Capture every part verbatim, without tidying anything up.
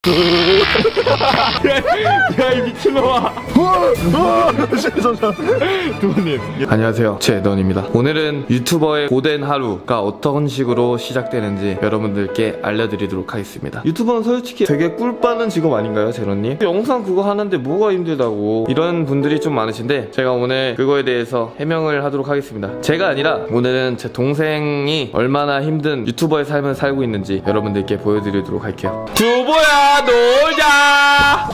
야, 이 미친놈아. 두분님 안녕하세요, 제던입니다. 오늘은 유튜버의 고된 하루가 어떤 식으로 시작되는지 여러분들께 알려드리도록 하겠습니다. 유튜버는 솔직히 되게 꿀 빠는 직업 아닌가요, 제던님? 영상 그거 하는데 뭐가 힘들다고 이런 분들이 좀 많으신데, 제가 오늘 그거에 대해서 해명을 하도록 하겠습니다. 제가 아니라 오늘은 제 동생이 얼마나 힘든 유튜버의 삶을 살고 있는지 여러분들께 보여드리도록 할게요. 두보야 놀자.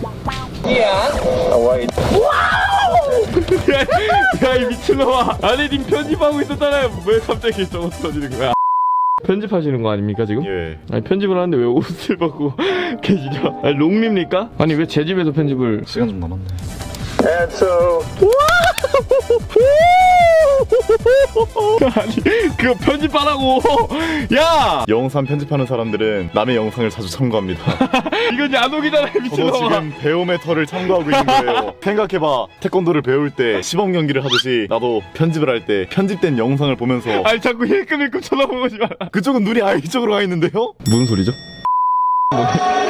와우. 야, 이 미친놈아. 아니, 님 편집하고 있었잖아요. 왜 갑자기 저거 터지는 거야? 편집하시는 거 아닙니까 지금? 예. 아니, 편집을 하는데 왜 옷을 벗고 계시죠? 아니, 롱립니까? 아니, 왜 제 집에서 편집을? 시간 좀 남았네. And so... 아니, 그거 편집하라고. 야! 영상 편집하는 사람들은 남의 영상을 자주 참고합니다. 이건 야독이잖아, 미친놈아. 저도 지금 배움의 털을 참고하고 있는 거예요. 생각해봐, 태권도를 배울 때 시범 경기를 하듯이 나도 편집을 할 때 편집된 영상을 보면서. 아니, 자꾸 힐끔힐끔 쳐다보지 마라. 그쪽은 눈이 아예 이쪽으로 가 있는데요? 무슨 소리죠? 뭐...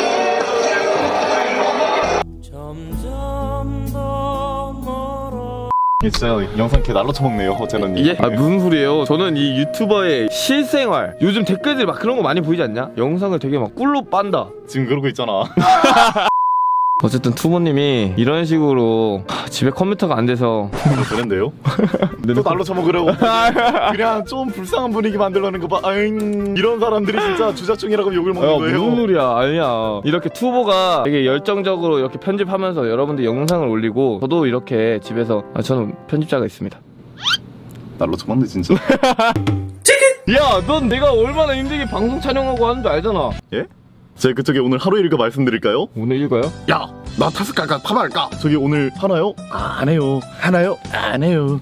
진짜 영상 개 날로 쳐먹네요, 제노님. 예? 아, 무슨 소리예요? 저는 이 유튜버의 실생활, 요즘 댓글들 막 그런 거 많이 보이지 않냐? 영상을 되게 막 꿀로 빤다. 지금 그러고 있잖아. 어쨌든 투보님이 이런 식으로 집에 컴퓨터가 안 돼서 되는데요? 또 날로 쳐먹으려고. 그냥 좀 불쌍한 분위기 만들려는 거 봐. 아잉, 이런 사람들이 진짜 주자충이라고 욕을 먹는 야, 거예요. 무슨 소리야. 아니야. 이렇게 투보가 되게 열정적으로 이렇게 편집하면서 여러분들 영상을 올리고, 저도 이렇게 집에서, 아, 저는 편집자가 있습니다. 날로 쳐먹네 진짜. 야, 넌 내가 얼마나 힘들게 방송 촬영하고 하는 줄 알잖아. 예? 제가 그쪽에 오늘 하루 일과 말씀드릴까요? 오늘 읽어요? 야, 나 타스 깔까 파마할까? 저기 오늘 하나요? 아, 안 해요. 하나요? 안 해요.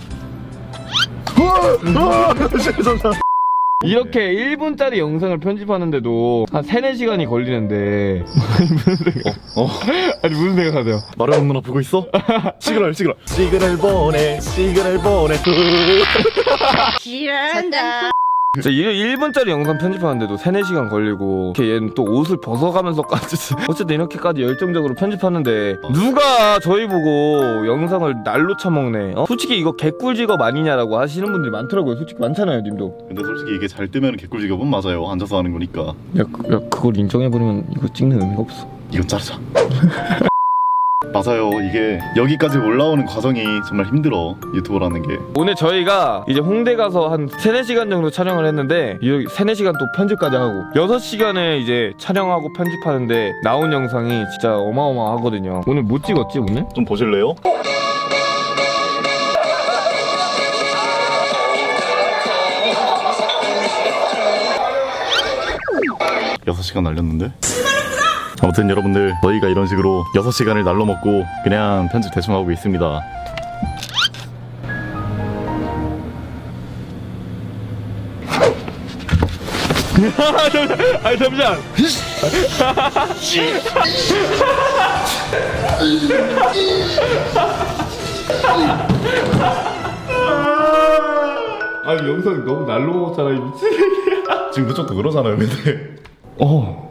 이렇게 일 분짜리 영상을 편집하는데도 한 세네 시간이 걸리는데 아니, 무슨 생각? 어, 어. 아니, 무슨 생각하세요? 마루형 누나 보고 있어? 시그널 시그널 시그널 보내 시그널 보내. 지랄한다. 진짜 일 분짜리 영상 편집하는데도 세네 시간 걸리고, 이렇게 얘는 또 옷을 벗어가면서까지 어쨌든 이렇게까지 열정적으로 편집하는데 누가 저희 보고 영상을 날로 쳐먹네. 어? 솔직히 이거 개꿀 직업 아니냐라고 하시는 분들이 많더라고요. 솔직히 많잖아요, 님도. 근데 솔직히 이게 잘 뜨면 개꿀 직업은 맞아요. 앉아서 하는 거니까. 야, 그, 야 그걸 인정해버리면 이거 찍는 의미가 없어. 이건 자르자. 맞아요. 이게 여기까지 올라오는 과정이 정말 힘들어, 유튜버라는 게. 오늘 저희가 이제 홍대 가서 한 세네 시간 정도 촬영을 했는데, 이 세네 시간 또 편집까지 하고 여섯 시간을 이제 촬영하고 편집하는데 나온 영상이 진짜 어마어마하거든요. 오늘 뭐 찍었지 오늘? 좀 보실래요? 여섯 시간 날렸는데? 아무튼 여러분들, 저희가 이런 식으로 여섯 시간을 날로 먹고 그냥 편집 대충 하고 있습니다. 아니, 잠시만. 아니, 영상 너무 날로 먹었잖아, 이 미친 새끼야. 지금 그쪽도 그러잖아요, 근데. 어.